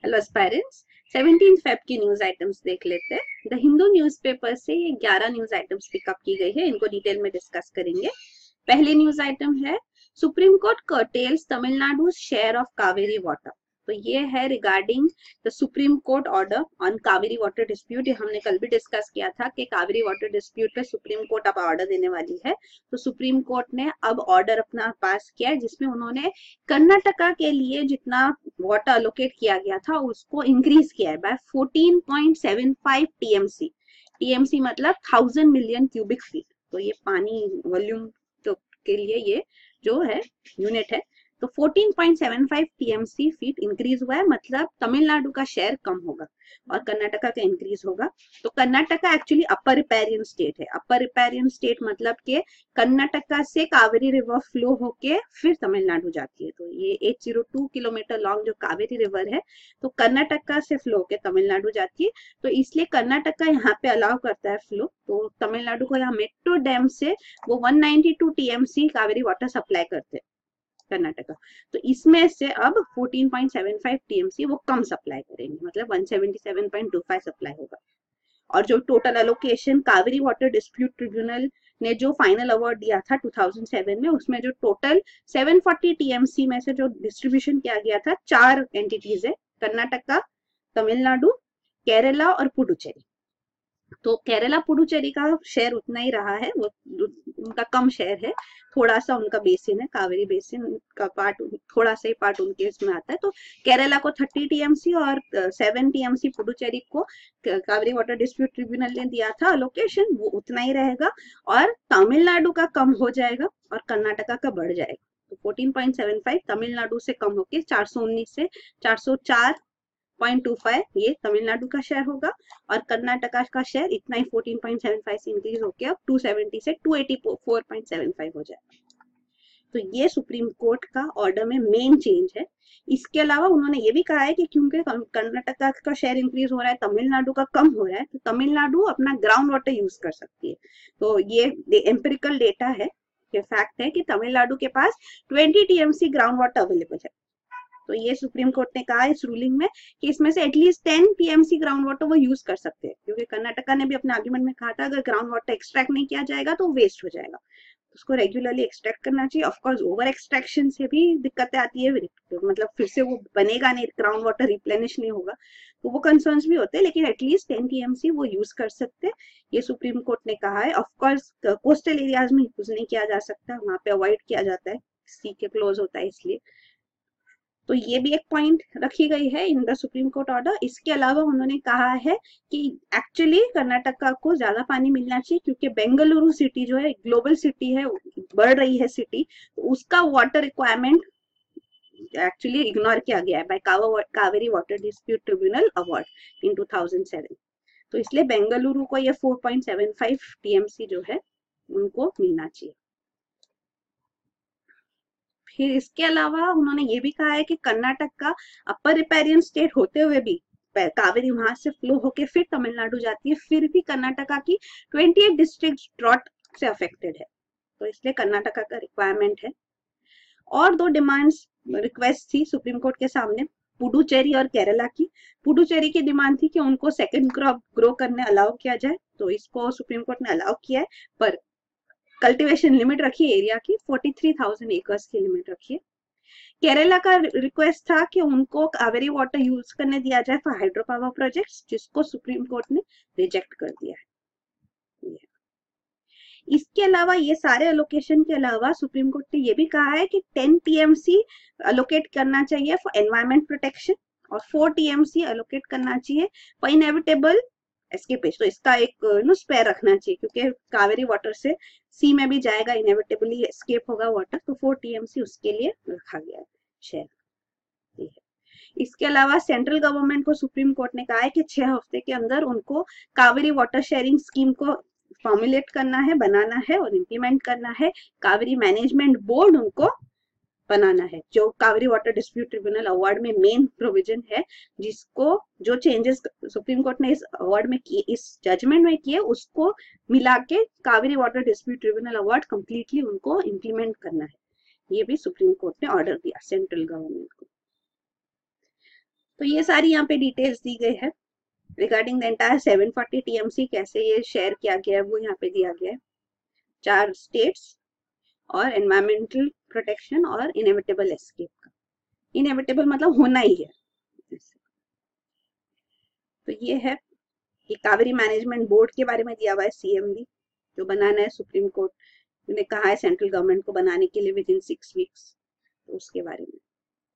Hello aspirants, 17 Feb की news items देख लेते हैं। द हिंदू न्यूज़पेपर से ये 11 न्यूज आइटम्स पिकअप की गई है, इनको डिटेल में डिस्कस करेंगे। पहली न्यूज आइटम है Supreme Court curtails Tamil Nadu share of Kaveri water. तो ये है regarding the supreme court order on Kaveri water dispute. ये हमने कल भी डिस्कस किया था कि कावेरी वाटर डिस्प्यूट पे सुप्रीम कोर्ट अब ऑर्डर देने वाली है। तो सुप्रीम कोर्ट ने अब ऑर्डर अपना पास किया है, जिसमें उन्होंने कर्नाटका के लिए जितना वाटर अलोकेट किया गया था उसको इंक्रीज किया है बाय 14.75 टीएमसी। टीएमसी मतलब 1000 मिलियन क्यूबिक फीट। तो ये पानी वॉल्यूम तो के लिए ये जो है यूनिट है। तो 14.75 टीएमसी फीट इंक्रीज हुआ है, मतलब तमिलनाडु का शेयर कम होगा और कर्नाटका का इंक्रीज होगा। तो Karnataka actually upper riparian state है। अपर रिपेरियन स्टेट मतलब के कर्नाटका से कावेरी रिवर फ्लो होके फिर तमिलनाडु जाती है। तो ये 802 किलोमीटर लॉन्ग जो कावेरी रिवर है, तो कर्नाटका से फ्लो होके तमिलनाडु जाती है। तो इसलिए कर्नाटका यहाँ पे अलाउ करता है फ्लो। तो तमिलनाडु को यहाँ मेट्रो डैम से वो 192 टीएमसी कावेरी वाटर सप्लाई करते हैं कर्नाटका। तो इसमें से अब 14.75 टीएमसी वो कम सप्लाई करेंगे, मतलब 177.25 सप्लाई होगा। और जो total allocation Kaveri water dispute tribunal ने जो फाइनल अवार्ड दिया था 2007 में, उसमें जो टोटल 740 टीएमसी में से जो डिस्ट्रीब्यूशन किया गया था, 4 एंटिटीज है, कर्नाटका, तमिलनाडु, केरला और पुडुचेरी। तो केरला पुडुचेरी का शेयर उतना ही रहा है, वो उनका कम शेयर है। थोड़ा सा उनका बेसिन है, कावेरी बेसिन का पार्ट, थोड़ा सा ही पार्ट उनके इसमें आता है। तो केरला को 30 टीएमसी और 7 टीएमसी पुडुचेरी को कावेरी वाटर डिस्प्यूट ट्रिब्यूनल ने दिया था लोकेशन, वो उतना ही रहेगा। और तमिलनाडु का कम हो जाएगा और कर्नाटका का बढ़ जाएगा। तो 14.75 तमिलनाडु से कम होकर 419 से 404.25 ये तमिलनाडु का शेयर होगा। और कर्नाटका का शेयर इतना ही 14.75 से इंक्रीज होकर अब 270 से 284.75 हो जाएगा। तो ये सुप्रीम कोर्ट का ऑर्डर में मेन चेंज है। इसके अलावा उन्होंने ये भी कहा है कि क्योंकि कर्नाटका का शेयर इंक्रीज हो रहा है, तमिलनाडु का कम हो रहा है, तो तमिलनाडु अपना ग्राउंड वाटर यूज कर सकती है। तो ये एम्पिरिकल डेटा है, ये फैक्ट है कि तमिलनाडु के पास 20 टीएमसी ग्राउंड वाटर अवेलेबल है। तो ये सुप्रीम कोर्ट ने कहा इस रूलिंग में कि इसमें से एटलीस्ट 10 टीएमसी ग्राउंड वाटर वो यूज कर सकते हैं, क्योंकि कर्नाटका ने भी अपने आर्गुमेंट में कहा था अगर ग्राउंड वाटर एक्सट्रैक्ट नहीं किया जाएगा तो वेस्ट हो जाएगा, उसको रेगुलरली एक्सट्रैक्ट करना चाहिए। ऑफ कोर्स ओवर एक्सट्रैक्शन से भी दिक्कतें आती है, मतलब फिर से वो बनेगा नहीं, ग्राउंड वाटर रिप्लेनिश नहीं होगा, तो वो कंसर्न्स भी होते हैं। लेकिन एटलीस्ट 10 टीएमसी वो यूज कर सकते हैं, ये सुप्रीम कोर्ट ने कहा है। ऑफ कोर्स कोस्टल एरियाज में यूज नहीं किया जा सकता, वहां पे अवॉइड किया जाता है, सी के क्लोज होता है इसलिए। तो ये भी एक पॉइंट रखी गई है in the supreme court order. इसके अलावा उन्होंने कहा है कि एक्चुअली कर्नाटका को ज्यादा पानी मिलना चाहिए, क्योंकि बेंगलुरु सिटी जो है ग्लोबल सिटी है, बढ़ रही है सिटी, तो उसका वाटर रिक्वायरमेंट एक्चुअली इग्नोर किया गया है by Cauvery water dispute tribunal award in 2007। तो इसलिए बेंगलुरु को ये 4.75 टीएमसी जो है उनको मिलना चाहिए। फिर इसके अलावा उन्होंने ये भी कहा है कि कर्नाटक का अपर रिपेरियन स्टेट होते हुए भी कावेरी वहां से फ्लो होके फिर तमिलनाडु जाती है, फिर भी कर्नाटका की 28 डिस्ट्रिक्ट ड्रॉट से अफेक्टेड है। तो इसलिए कर्नाटका का रिक्वायरमेंट है। और 2 डिमांड्स रिक्वेस्ट थी सुप्रीम कोर्ट के सामने, पुडुचेरी और केरला की। पुडुचेरी की डिमांड थी कि उनको सेकंड क्रॉप ग्रो करने अलाउ किया जाए, तो इसको सुप्रीम कोर्ट ने अलाउ किया है, पर कल्टीवेशन लिमिट रखी है एरिया की, 43,000 एकर्स की लिमिट रखी है। केरला का रिक्वेस्ट था कि उनको कावेरी वाटर यूज करने दिया जाए फॉर हाइड्रो पावर प्रोजेक्ट्स, जिसको सुप्रीम कोर्ट ने रिजेक्ट कर दिया है। इसके अलावा ये सारे अलोकेशन के अलावा सुप्रीम कोर्ट ने ये भी कहा है कि 10 टीएमसी अलोकेट करना चाहिए फॉर एनवायरमेंट प्रोटेक्शन और 4 टीएमसी अलोकेट करना चाहिए फॉर इनएविटेबल एस्केपेज। तो इसका एक स्पेयर रखना चाहिए, क्योंकि कावेरी वाटर से सी में भी जाएगा, इनएविटेबली एस्केप होगा वाटर, तो 4 टीएमसी उसके लिए रखा गया है शेयर। इसके अलावा सेंट्रल गवर्नमेंट को सुप्रीम कोर्ट ने कहा है कि 6 हफ्ते के अंदर उनको कावेरी वाटर शेयरिंग स्कीम को फॉर्मुलेट करना है, बनाना है और इम्प्लीमेंट करना है। कावेरी मैनेजमेंट बोर्ड उनको बनाना है, जो Cauvery water dispute tribunal award में मेन प्रोविजन है, जिसको जो चेंजेस सुप्रीम कोर्ट ने इस अवार्ड में किए, इस जजमेंट में किए, उसको मिला के Cauvery water dispute tribunal award completely उनको इम्प्लीमेंट करना है। ये भी सुप्रीम कोर्ट ने ऑर्डर दिया सेंट्रल गवर्नमेंट को। तो ये सारी यहाँ पे डिटेल्स दी गई है रिगार्डिंग द एंटायर 740 टीएमसी, कैसे ये शेयर किया गया है वो यहाँ पे दिया गया है। 4 स्टेट्स और एनवायरमेंटल प्रोटेक्शन और इनएविटेबल एस्केप का। इनएविटेबल मतलब होना ही है। तो ये है कि कावेरी मैनेजमेंट बोर्ड के बारे में दिया हुआ है, सीएमडी जो बनाना है, सुप्रीम कोर्ट ने कहा है सेंट्रल गवर्नमेंट को बनाने के लिए विद इन 6 वीक्स, तो उसके बारे में।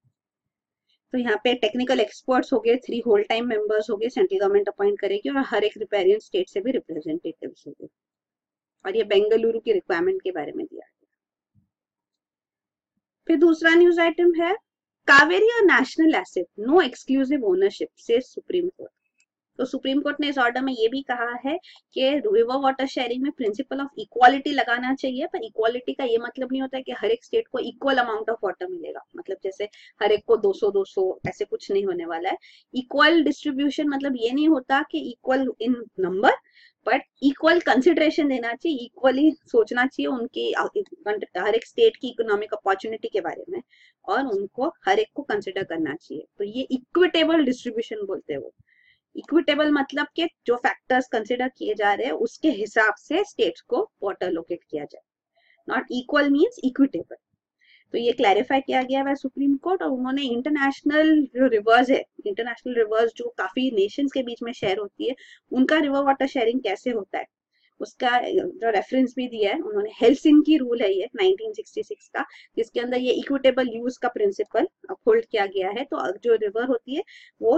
तो यहाँ पे टेक्निकल एक्सपर्ट्स हो गए, 3 होल टाइम मेंबर्स हो गए, सेंट्रल गवर्नमेंट अपॉइंट करेगी, और हर एक रिपेरियन स्टेट से भी रिप्रेजेंटेटिव्स हो गए। और ये बेंगलुरु की रिक्वायरमेंट के बारे में दिया गया। फिर दूसरा न्यूज आइटम है कावेरी और national asset, no exclusive ownership से सुप्रीम कोर्ट। तो सुप्रीम कोर्ट ने इस ऑर्डर में ये भी कहा है कि रिवर वाटर शेयरिंग में प्रिंसिपल ऑफ इक्वालिटी लगाना चाहिए, पर इक्वालिटी का ये मतलब नहीं होता है कि हर एक स्टेट को इक्वल अमाउंट ऑफ वाटर मिलेगा, मतलब जैसे हर एक को 200-200 ऐसे कुछ नहीं होने वाला है। इक्वल डिस्ट्रीब्यूशन मतलब ये नहीं होता कि equal in number, but equal consideration देना चाहिए, इक्वली सोचना चाहिए उनकी हर एक स्टेट की इकोनॉमिक अपॉर्चुनिटी के बारे में, और उनको हर एक को कंसिडर करना चाहिए। तो ये इक्विटेबल डिस्ट्रीब्यूशन बोलते हैं वो। इक्विटेबल मतलब कि जो फैक्टर्स कंसिडर किए जा रहे हैं उसके हिसाब से स्टेट्स को वाटर लोकेट किया जाए। Not equal means equitable. तो ये क्लैरिफाई किया गया है सुप्रीम कोर्ट, और उन्होंने इंटरनेशनल जो रिवर्स है, इंटरनेशनल रिवर्स जो काफी नेशंस के बीच में शेयर होती है, उनका रिवर वाटर शेयरिंग कैसे होता है उसका जो रेफरेंस भी दिया है उन्होंने। हेलसिंकी रूल है ये 1966 का, जिसके अंदर ये इक्विटेबल यूज का प्रिंसिपल अपहोल्ड किया गया है। तो जो रिवर होती है वो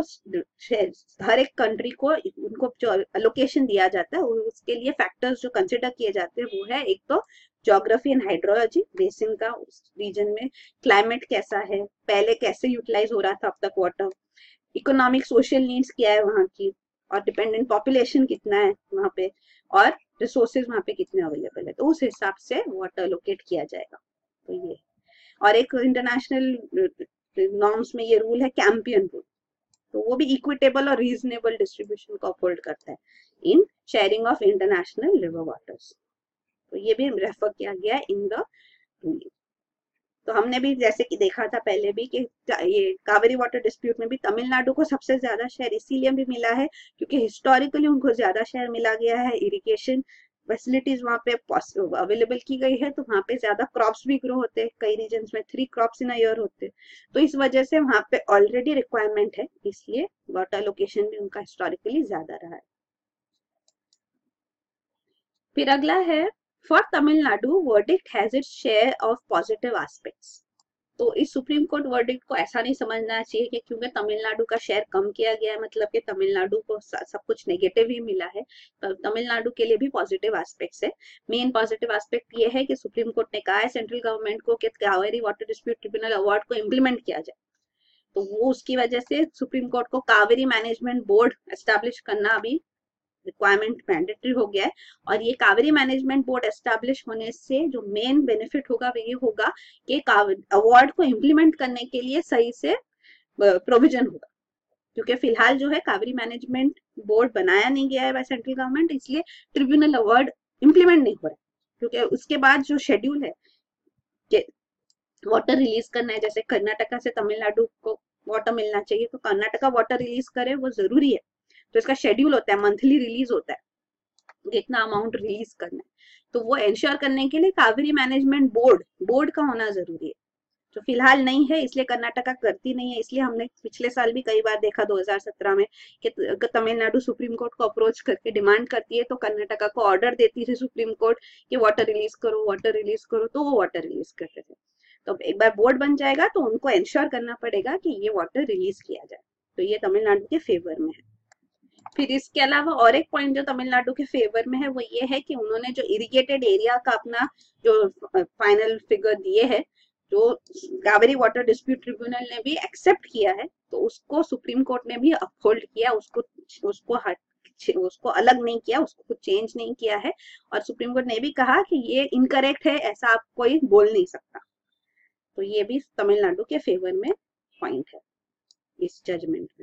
हर एक कंट्री को उनको जो अलोकेशन दिया जाता है उसके लिए फैक्टर्स जो कंसिडर किए जाते हैं वो है, एक तो ज्योग्राफी एंड हाइड्रोलॉजी, बेसिन का उस रीजन में क्लाइमेट कैसा है, पहले कैसे यूटिलाइज हो रहा था अब तक वाटर, इकोनॉमिक सोशल नीड्स क्या है वहाँ की, और डिपेंडेंट पॉपुलेशन कितना है वहाँ पे, और रिसोर्सेज वहाँ पे कितने अवेलेबल है, तो उस हिसाब से वाटर लोकेट किया जाएगा। तो ये, और एक इंटरनेशनल नॉर्म्स में ये रूल है कैंपियन रूल, तो वो भी इक्विटेबल और रीजनेबल डिस्ट्रीब्यूशन को अपहोल्ड करता है in sharing of international river waters. तो ये भी रेफर किया गया है इन द रूल। तो हमने भी जैसे कि देखा था पहले भी कि ये कावेरी वाटर डिस्प्यूट में भी तमिलनाडु को सबसे ज्यादा शेयर इसीलिए भी मिला है क्योंकि हिस्टोरिकली उनको ज्यादा शेयर मिला गया है, इरिगेशन फैसिलिटीज वहाँ पे अवेलेबल की गई है, तो वहाँ पे ज्यादा क्रॉप्स भी ग्रो होते हैं, कई रीजन्स में 3 क्रॉप्स इन अ ईयर होते हैं, तो इस वजह से वहाँ पे ऑलरेडी रिक्वायरमेंट है, इसलिए वाटर लोकेशन भी उनका हिस्टोरिकली ज्यादा रहा है। फिर अगला है for Tamil Nadu verdict has its share of positive aspects. तो इस सुप्रीम कोर्ट वर्डिक्ट को ऐसा नहीं समझना चाहिए कि क्योंकि तमिलनाडु का शेयर कम किया गया है मतलब कि तमिलनाडु को सब कुछ नेगेटिव ही मिला है। तो तमिलनाडु के लिए भी पॉजिटिव एस्पेक्ट्स है। मेन पॉजिटिव एस्पेक्ट ये है कि सुप्रीम कोर्ट ने कहा है सेंट्रल गवर्नमेंट को कि Kaveri water dispute tribunal award को इम्प्लीमेंट किया जाए, तो वो उसकी वजह से सुप्रीम कोर्ट को कावेरी मैनेजमेंट बोर्ड एस्टेब्लिश करना अभी रिक्वायरमेंट मैंडेटरी हो गया है। और ये कावेरी मैनेजमेंट बोर्ड एस्टैब्लिश होने से जो मेन बेनिफिट होगा वो ये होगा कि अवार्ड को इम्प्लीमेंट करने के लिए सही से प्रोविजन होगा, क्योंकि फिलहाल जो है कावेरी मैनेजमेंट बोर्ड बनाया नहीं गया है बाय सेंट्रल गवर्नमेंट, इसलिए ट्रिब्यूनल अवार्ड इम्प्लीमेंट नहीं हो रहा है। क्योंकि उसके बाद जो शेड्यूल है कि वाटर रिलीज करना है, जैसे कर्नाटका से तमिलनाडु को वाटर मिलना चाहिए, तो कर्नाटका वाटर रिलीज करे वो जरूरी है, तो इसका शेड्यूल होता है, मंथली रिलीज होता है कितना अमाउंट रिलीज करना है, तो वो इंश्योर करने के लिए कावेरी मैनेजमेंट बोर्ड का होना जरूरी है, जो फिलहाल नहीं है, इसलिए कर्नाटका करती नहीं है। इसलिए हमने पिछले साल भी कई बार देखा 2017 में कि तमिलनाडु सुप्रीम कोर्ट को अप्रोच करके डिमांड करती है, तो कर्नाटका को ऑर्डर देती थी सुप्रीम कोर्ट कि वाटर रिलीज करो, तो वो वाटर रिलीज करते थे। तो एक बार बोर्ड बन जाएगा तो उनको इंश्योर करना पड़ेगा कि ये वाटर रिलीज किया जाए, तो ये तमिलनाडु के फेवर में है। फिर इसके अलावा और एक पॉइंट जो तमिलनाडु के फेवर में है वो ये है कि उन्होंने जो इरिगेटेड एरिया का अपना जो फाइनल फिगर दिए है, जो कावेरी वाटर डिस्प्यूट ट्रिब्यूनल ने भी एक्सेप्ट किया है, तो उसको सुप्रीम कोर्ट ने भी अपहोल्ड किया, उसको अलग नहीं किया, उसको कुछ चेंज नहीं किया है, और सुप्रीम कोर्ट ने भी कहा कि ये इनकरेक्ट है, ऐसा आप कोई बोल नहीं सकता। तो ये भी तमिलनाडु के फेवर में पॉइंट है इस जजमेंट में।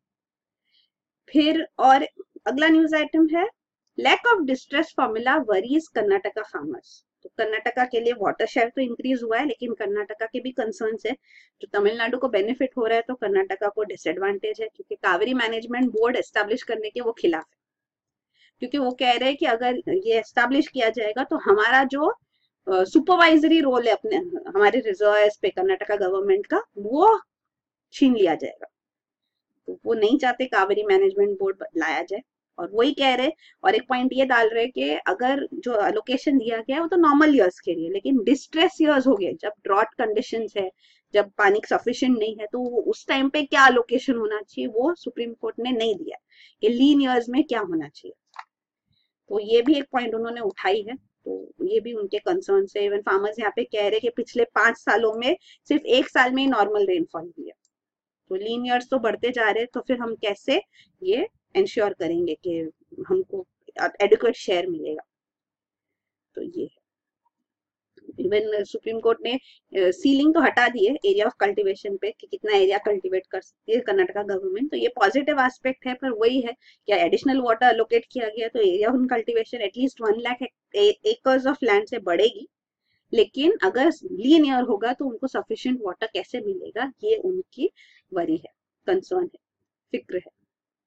फिर और अगला न्यूज आइटम है lack of distress formula worries Karnataka farmers. तो कर्नाटका के लिए वाटर शेयर तो इंक्रीज हुआ है, लेकिन कर्नाटका के भी कंसर्न्स है। जो तमिलनाडु को बेनिफिट हो रहा है तो कर्नाटका को डिसएडवांटेज है, क्योंकि कावेरी मैनेजमेंट बोर्ड एस्टेब्लिश करने के वो खिलाफ है। क्योंकि वो कह रहे हैं कि अगर ये एस्टेब्लिश किया जाएगा तो हमारा जो सुपरवाइजरी रोल है अपने हमारे रिजर्व्स पे कर्नाटका गवर्नमेंट का, वो छीन लिया जाएगा। तो वो नहीं चाहते कावेरी मैनेजमेंट बोर्ड लाया जाए, और वही कह रहे। और एक पॉइंट ये डाल रहे कि अगर जो अलोकेशन दिया गया है वो तो नॉर्मल ईयर्स के लिए, लेकिन डिस्ट्रेस ईयर्स हो गए, जब ड्रॉट कंडीशंस है, जब पानी सफिशिएंट नहीं है, तो उस टाइम पे क्या अलोकेशन होना चाहिए वो सुप्रीम कोर्ट ने नहीं दिया कि लीन ईयर्स में क्या होना चाहिए। तो ये भी एक पॉइंट उन्होंने उठाई है, तो ये भी उनके कंसर्न है। इवन फार्मर्स यहाँ पे कह रहे कि पिछले 5 सालों में सिर्फ 1 साल में ही नॉर्मल रेनफॉल हुई है, तो लीन ईयर्स तो बढ़ते जा रहे हैं, तो फिर हम कैसे ये इंश्योर करेंगे कि हमको एडिक्वेट शेयर मिलेगा। तो ये इवन सुप्रीम कोर्ट ने सीलिंग तो हटा दी है एरिया ऑफ कल्टीवेशन पे कि कितना एरिया कल्टीवेट कर सकती है कर्नाटका गवर्नमेंट, तो ये पॉजिटिव एस्पेक्ट है। पर वही है कि एडिशनल वाटर अलोकेट किया गया तो area of cultivation at least 1 lakh acres of land से बढ़ेगी, लेकिन अगर लीन ईयर होगा तो उनको सफिशिएंट वाटर कैसे मिलेगा, ये उनकी वरी है, कंसर्न है, फिक्र है।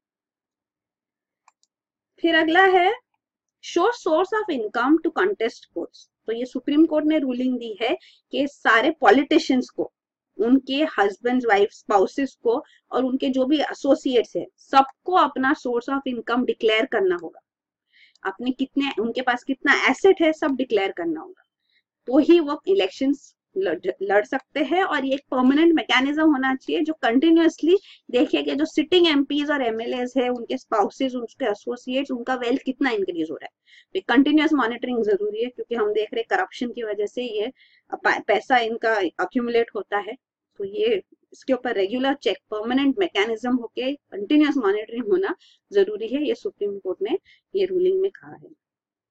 फिर अगला है show source of income to contest courts. तो ये सुप्रीम कोर्ट ने रूलिंग दी है कि सारे पॉलिटिशियंस को, उनके हस्बैंड वाइफ स्पाउसेस को और उनके जो भी एसोसिएट्स है, सबको अपना सोर्स ऑफ इनकम डिक्लेयर करना होगा। अपने कितने, उनके पास कितना एसेट है, सब डिक्लेयर करना होगा, तो ही वो इलेक्शंस लड़ सकते हैं। और ये एक परमानेंट मैकेनिज्म होना चाहिए जो कंटिन्यूअसली देखे कि जो सिटिंग एमपीज और एमएलएस है, उनके स्पाउसेस, उनके एसोसिएट्स, उनका वेल्थ कितना इंक्रीज हो रहा है। तो कंटिन्यूअस मॉनिटरिंग जरूरी है, क्योंकि हम देख रहे करप्शन की वजह से ये पैसा इनका अक्यूमुलेट होता है। तो ये इसके ऊपर रेगुलर चेक, परमानेंट मैकेनिज्म होके कंटिन्यूअस मॉनिटरिंग होना जरूरी है, ये सुप्रीम कोर्ट ने ये रूलिंग में कहा है।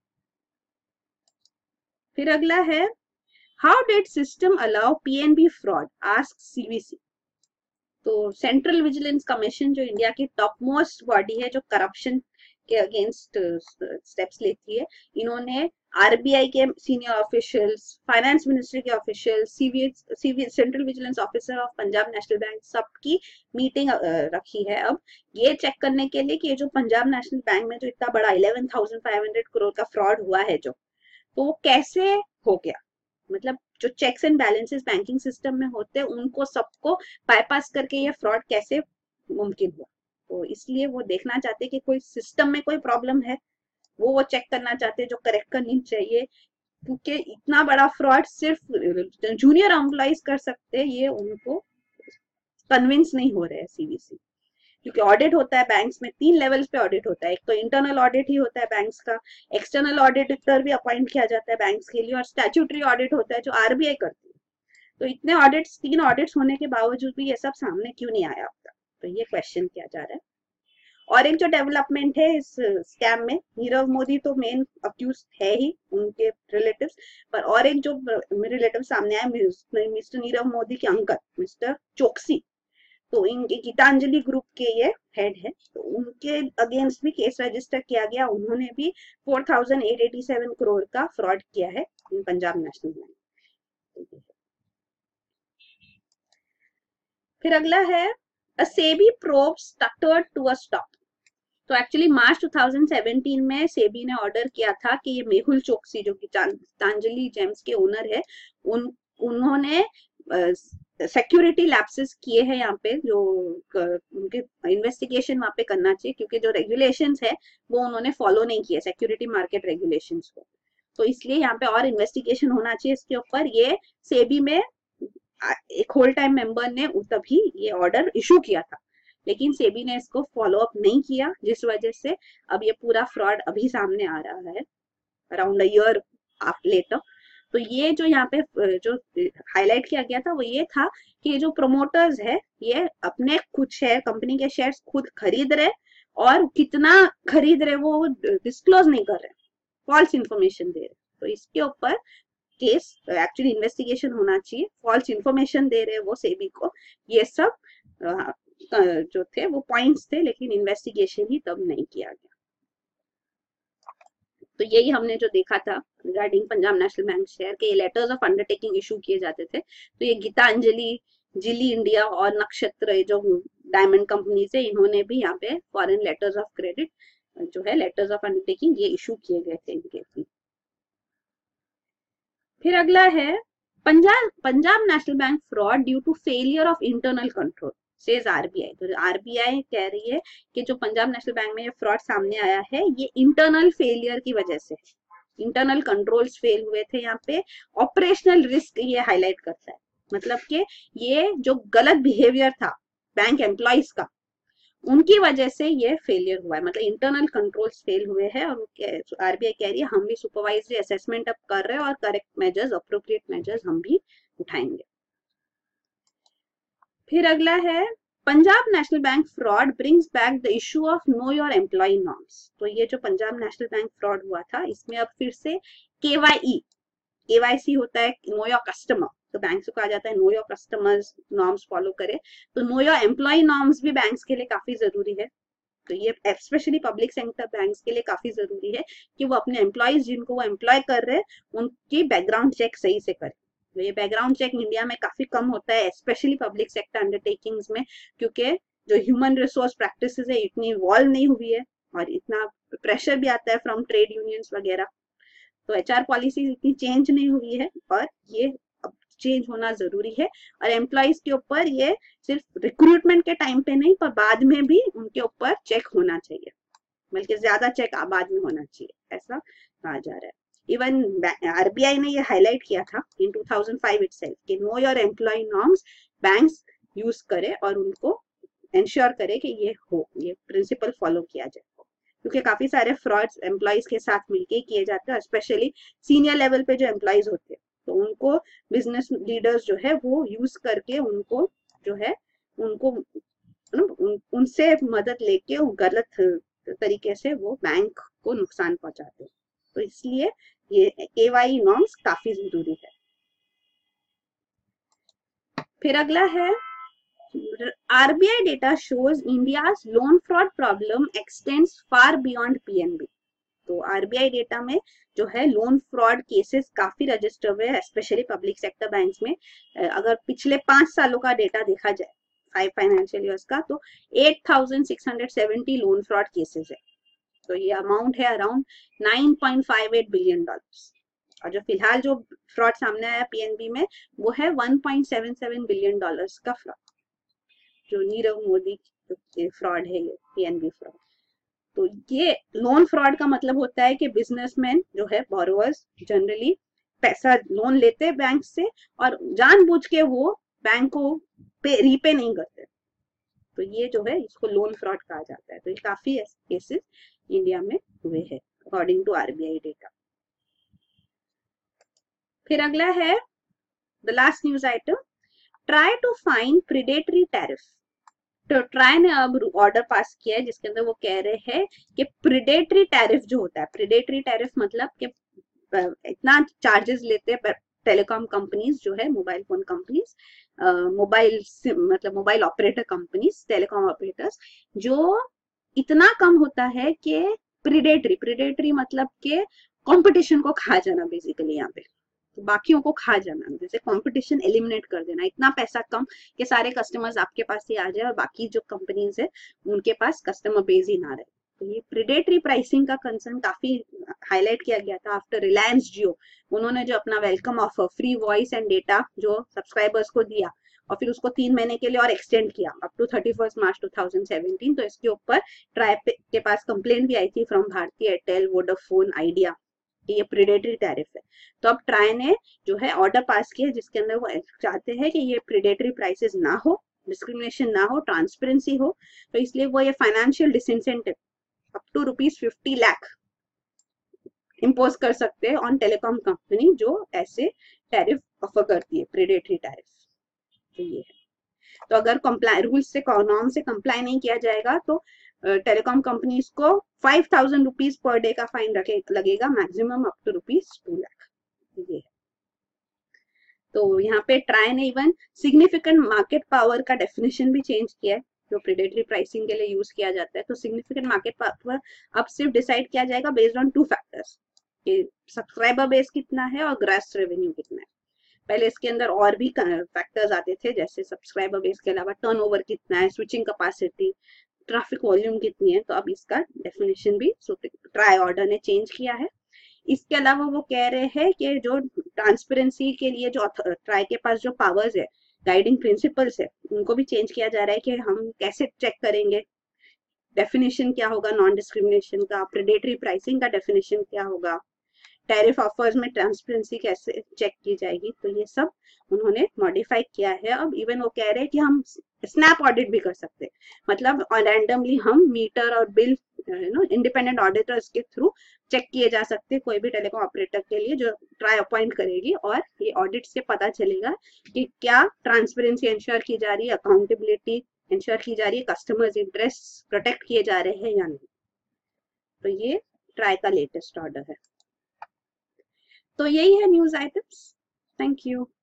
फिर अगला है How did system allow PNB fraud? Ask CVC. तो सेंट्रल विजिलेंस कमीशन जो इंडिया की टॉप मोस्ट बॉडी है जो करप्शन के अगेंस्ट स्टेप्स लेती है, इन्होंने आरबीआई के सीनियर ऑफिशियल्स, फाइनेंस मिनिस्ट्री के officials, central vigilance officer of Punjab national bank, सबकी मीटिंग रखी है अब ये चेक करने के लिए कि जो पंजाब नेशनल बैंक में जो इतना बड़ा 11,500 करोड़ का फ्रॉड हुआ है जो, तो वो कैसे हो गया। मतलब जो checks and balances banking system में होते हैं उनको सबको बाईपास करके ये फ्रॉड कैसे मुमकिन हुआ। तो इसलिए वो देखना चाहते कि कोई सिस्टम में कोई प्रॉब्लम है, वो चेक करना चाहते जो करेक्ट करनी चाहिए, क्योंकि इतना बड़ा फ्रॉड सिर्फ जूनियर एम्प्लॉइज कर सकते हैं, ये उनको कन्विंस नहीं हो रहे हैं सीवीसी। क्योंकि ऑडिट होता है बैंक्स में 3 लेवल्स पे ऑडिट होता है, एक तो इंटरनल ऑडिट ही होता है बैंक्स का, एक्सटर्नल ऑडिटर भी अपॉइंट किया जाता है बैंक्स के लिए, और स्टैट्यूटरी ऑडिट होता है जो आरबीआई करती है। तो इतने ऑडिट्स, 3 ऑडिट्स होने के बावजूद भी ये सब सामने क्यों नहीं आया अब तक, तो ये क्वेश्चन किया जा रहा है। और एक जो डेवलपमेंट है इस स्कैम में, नीरव मोदी तो मेन अक्यूज है ही, उनके रिलेटिव्स, पर और एक जो रिलेटिव सामने आया मिस्टर नीरव मोदी के अंकल मिस्टर चोकसी, तो इनके गीतांजलि ग्रुप के ये हेड है, तो उनके अगेंस्ट भी केस रजिस्टर किया गया। उन्होंने भी 4,887 करोड़ का फ्रॉड किया है इन पंजाब नेशनल बैंक। फिर अगला है a SEBI probe stuttered to a stop. तो एक्चुअली मार्च 2017 में सेबी ने ऑर्डर किया था कि ये मेहुल चोकसी जो गीतांजलि जेम्स के ओनर है, उन्होंने सिक्योरिटी लैप्सेस किए हैं यहाँ पे, जो उनके इन्वेस्टिगेशन वहाँ पे करना चाहिए, क्योंकि जो रेगुलेशंस है वो उन्होंने फॉलो नहीं किए, सिक्योरिटी मार्केट रेगुलेशंस को, तो इसलिए यहाँ पे और इन्वेस्टिगेशन होना चाहिए इसके ऊपर। ये सेबी में एक होल टाइम मेंबर ने तभी ये ऑर्डर इशू किया था, लेकिन सेबी ने इसको फॉलो अप नहीं किया, जिस वजह से अब ये पूरा फ्रॉड अभी सामने आ रहा है अराउंड अ ईयर लेटर। तो ये जो यहाँ पे जो हाईलाइट किया गया था वो ये था कि जो प्रोमोटर्स है ये अपने खुद शेयर, कंपनी के शेयर्स खुद खरीद रहे, और कितना खरीद रहे वो डिस्क्लोज नहीं कर रहे, फॉल्स इंफॉर्मेशन दे रहे। तो इसके ऊपर केस एक्चुअली इन्वेस्टिगेशन होना चाहिए, फॉल्स इंफॉर्मेशन दे रहे वो सेबी को, ये सब जो थे वो पॉइंट्स थे, लेकिन इन्वेस्टिगेशन ही तब नहीं किया गया। तो यही हमने जो देखा था regarding Punjab national bank share के लेटर्स ऑफ अंडरटेकिंग इशू किए जाते थे। तो ये गीतांजलि, जिली इंडिया और नक्षत्र, ये जो डायमंड कंपनी है, इन्होंने भी यहाँ पे फॉरेन लेटर्स ऑफ क्रेडिट जो है लेटर्स ऑफ अंडरटेकिंग ये इशू किए गए थे इनके भी। फिर अगला है Punjab national bank fraud due to failure of internal control says RBI. तो आरबीआई कह रही है कि जो पंजाब नेशनल बैंक में ये फ्रॉड सामने आया है ये इंटरनल फेलियर की वजह से, इंटरनल कंट्रोल्स फेल हुए थे यहाँ पे। ऑपरेशनल रिस्क ये हाईलाइट करता है, मतलब कि ये जो गलत बिहेवियर था बैंक एम्प्लॉइज का, उनकी वजह से ये फेलियर हुआ है, मतलब इंटरनल कंट्रोल्स फेल हुए हैं। और आरबीआई कह रही है हम भी सुपरवाइजरी असेसमेंट अब कर रहे हैं और करेक्ट मेजर्स, अप्रोप्रिएट मेजर्स हम भी उठाएंगे। फिर अगला है Punjab national bank fraud brings back the issue of know your employee norms. तो ये जो पंजाब नेशनल बैंक फ्रॉड हुआ था इसमें अब फिर से केवाईसी होता है, नो योर कस्टमर, तो बैंक से कहा जाता है know your customers norms follow करे। तो नो योर एम्प्लॉय नॉर्म्स भी बैंक्स के लिए काफी जरूरी है। तो ये स्पेशली पब्लिक सेक्टर बैंक्स के लिए काफी जरूरी है कि वो अपने एम्प्लॉयज जिनको वो एम्प्लॉय कर रहे हैं उनकी बैकग्राउंड चेक सही से करें। तो ये बैकग्राउंड चेक इंडिया में काफी कम होता है, स्पेशली पब्लिक सेक्टर अंडरटेकिंग्स में, क्योंकि जो ह्यूमन रिसोर्स प्रैक्टिसेस है इतनी इवॉल्व नहीं हुई है और इतना प्रेशर भी आता है फ्रॉम ट्रेड यूनियंस वगैरह। तो एचआर पॉलिसी इतनी चेंज नहीं हुई है और ये अब चेंज होना जरूरी है। और एम्प्लॉइज के ऊपर ये सिर्फ रिक्रूटमेंट के टाइम पे नहीं पर बाद में भी उनके ऊपर चेक होना चाहिए, बल्कि ज्यादा चेक बाद में होना चाहिए, ऐसा कहा जा रहा है। इवन आरबीआई ने ये हाईलाइट किया था इन 2005 इटसेल्फ कि know your employee norms banks use करे और उनको इंश्योर करे कि ये प्रिंसिपल फॉलो किया जाए, क्योंकि काफी सारे फ्रॉड्स एम्प्लॉइज के साथ मिलके किए जाते हैं, स्पेशली सीनियर लेवल पे जो एम्प्लॉइज होते हैं तो उनको बिजनेस लीडर्स जो है वो यूज करके उनको जो है उनको उनसे मदद लेके गलत तरीके से वो बैंक को नुकसान पहुंचाते हैं। तो इसलिए ये केवाई नॉर्म्स काफी जरूरी है। फिर अगला है RBI data shows India's loan fraud problem extends far beyond PNB. तो आरबीआई डेटा में जो है लोन फ्रॉड केसेस काफी रजिस्टर हुए हैं, स्पेशली पब्लिक सेक्टर बैंक्स में। अगर पिछले 5 सालों का डेटा देखा जाए 5 फाइनेंशियल ईयर्स का, तो 8670 लोन फ्रॉड केसेस है। तो ये अमाउंट है अराउंड $9.58 बिलियन। और जो फिलहाल जो फ्रॉड सामने आया पीएनबी में वो है $1.77 बिलियन का फ्रॉड, जो नीरव मोदी फ्रॉड है ये पीएनबी फ्रॉड। तो ये लोन फ्रॉड का मतलब होता है कि बिजनेसमैन जो है बोरोवर्स जनरली पैसा लोन लेते हैं बैंक से और जानबूझ के वो बैंक को रीपे नहीं करते। तो ये जो है इसको लोन फ्रॉड कहा जाता है। तो ये काफी केसेस इंडिया में हुए हैं अकॉर्डिंग टू आरबीआई डेटा। फिर अगला है the last news item, TRAI to find predatory tariff. तो ट्राई ने अब ऑर्डर पास किया है जिसके अंदर वो कह रहे हैं कि प्रीडेटरी टैरिफ जो होता है, प्रीडेटरी टैरिफ मतलब कि इतना चार्जेस लेते हैं टेलीकॉम कंपनीज जो है, मोबाइल फोन कंपनीज, मतलब mobile operator companies, telecom operators, जो इतना कम होता है कि प्रीडेटरी मतलब के कंपटीशन को खा जाना बेसिकली यहाँ पे, तो बाकियों को खा जाना, जैसे कंपटीशन एलिमिनेट कर देना, इतना पैसा कम कि सारे कस्टमर्स आपके पास ही आ जाए और बाकी जो कंपनीज है उनके पास कस्टमर बेस ही ना रहे। तो ये प्रीडेटरी प्राइसिंग का कंसर्न काफी हाईलाइट किया गया था आफ्टर रिलायंस जियो। उन्होंने जो अपना welcome offer free voice and data जो सब्सक्राइबर्स को दिया और फिर उसको 3 महीने के लिए और एक्सटेंड किया अप टू 31 मार्च 2017। तो इसके ऊपर ट्राई के पास कंप्लेंट भी आई थी from Bharti Airtel, Vodafone, Idea, ये प्रीडेटरी टैरिफ है। तो अब ट्राई ने जो है ऑर्डर पास किया जिसके अंदर वो चाहते हैं कि ये प्रीडेटरी प्राइसेस ना हो, डिस्क्रिमिनेशन ना हो, ट्रांसपेरेंसी हो। तो इसलिए वो ये financial disincentive up to ₹50 lakh impose कर सकते हैं ऑन टेलीकॉम कंपनी जो ऐसे टैरिफ ऑफर करती है, प्रीडेटरी टैरिफ। तो ये है, तो अगर रूल्स से नॉर्म से कंप्लाई नहीं किया जाएगा तो टेलीकॉम कंपनीज को ₹5000 पर डे का फाइन लगेगा, मैक्सिमम अप टू ₹2 लाख। ये है। तो यहाँ पे ट्राई ने इवन सिग्निफिकेंट मार्केट पावर का डेफिनेशन भी चेंज किया है। जो प्रेडेटरी प्राइसिंग के लिए यूज किया जाता है। तो सिग्निफिकेंट मार्केट पावर अब सिर्फ डिसाइड किया जाएगा बेस्ड ऑन 2 फैक्टर्स कि सब्सक्राइबर बेस कितना है और ग्रॉस रेवेन्यू कितना है। पहले इसके अंदर और भी फैक्टर्स आते थे, जैसे सब्सक्राइबर बेस के अलावा टर्नओवर कितना है, स्विचिंग कैपेसिटी, ट्रैफिक वॉल्यूम कितनी है। तो अब इसका डेफिनेशन भी ट्राई ऑर्डर ने चेंज किया है। इसके अलावा वो कह रहे हैं कि जो ट्रांसपेरेंसी के लिए जो ट्राई के पास जो पावर्स है, गाइडिंग प्रिंसिपल्स है, उनको भी चेंज किया जा रहा है कि हम कैसे चेक करेंगे, डेफिनेशन क्या होगा नॉन डिस्क्रिमिनेशन का, प्रेडेटरी प्राइसिंग का डेफिनेशन क्या होगा, टैरिफ ऑफर्स में ट्रांसपेरेंसी कैसे चेक की जाएगी। तो ये सब उन्होंने मॉडिफाई किया है। अब इवन वो कह रहे हैं कि हम स्नैप ऑडिट भी कर सकते हैं, मतलब रैंडमली हम मीटर और बिल इंडिपेंडेंट ऑडिटर्स के थ्रू चेक किए जा सकते हैं कोई भी टेलीकॉम ऑपरेटर के लिए, जो ट्राई अपॉइंट करेगी, और ये ऑडिट से पता चलेगा कि क्या ट्रांसपेरेंसी इंश्योर की जा रही है, अकाउंटेबिलिटी इंश्योर की जा रही है, कस्टमर्स इंटरेस्ट प्रोटेक्ट किए जा रहे हैं या नहीं। तो ये ट्राई का लेटेस्ट ऑर्डर है। तो यही है न्यूज आइटम्स। Thank you.